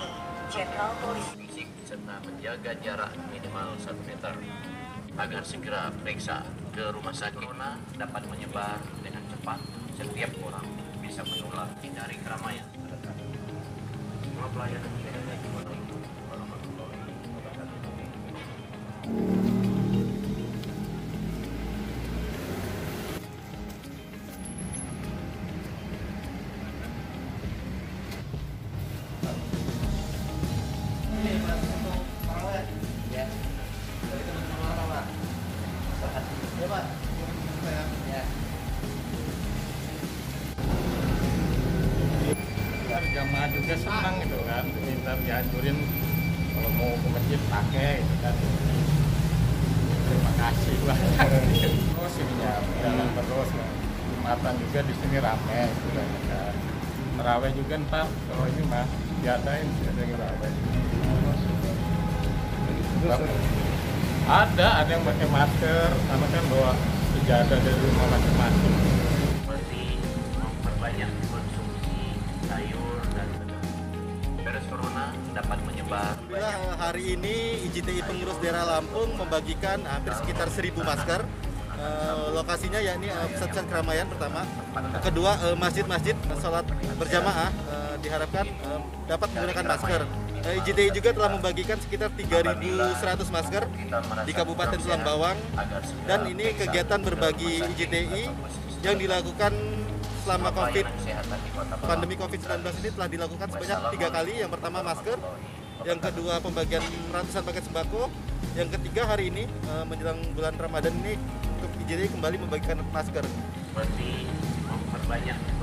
Jenderal Polisi fisik serta menjaga jarak minimal 1 meter agar segera periksa ke rumah sakit. Corona dapat menyebar dengan cepat, setiap orang bisa menular. Hindari keramaian. Semua pelayanan kesehatan Assalamualaikum warahmatullahi wabarakatuh. Ya Pak. Ya. Jamaah juga senang gitu kan, minta dianjurin kalau mau ke masjid pakai gitu kan. Terima kasih banyak. Terus ini ya, jalan terus. Jumatan juga di sini ramai gitu kan. Terawih juga ntar kalau ini mah diadain terawih. Ada yang pakai masker, karena kan bawa sejadah dari rumah masing-masing. Seperti memperbanyak konsumsi sayur dan virus corona dapat menyebar. Alhamdulillah hari ini IJTI Pengurus Daerah Lampung membagikan hampir sekitar 1.000 masker. Lokasinya yakni pusat-pusat keramaian pertama. Kedua, masjid-masjid sholat berjamaah diharapkan dapat menggunakan masker. IJTI juga telah membagikan sekitar 3.100 masker di Kabupaten Tulang Bawang, dan ini kegiatan berbagi IJTI yang dilakukan selama pandemi COVID-19 ini telah dilakukan sebanyak 3 kali. Yang pertama masker, yang kedua pembagian ratusan paket sembako, yang ketiga hari ini menjelang bulan Ramadan ini untuk IJTI kembali membagikan masker. Seperti memperbanyak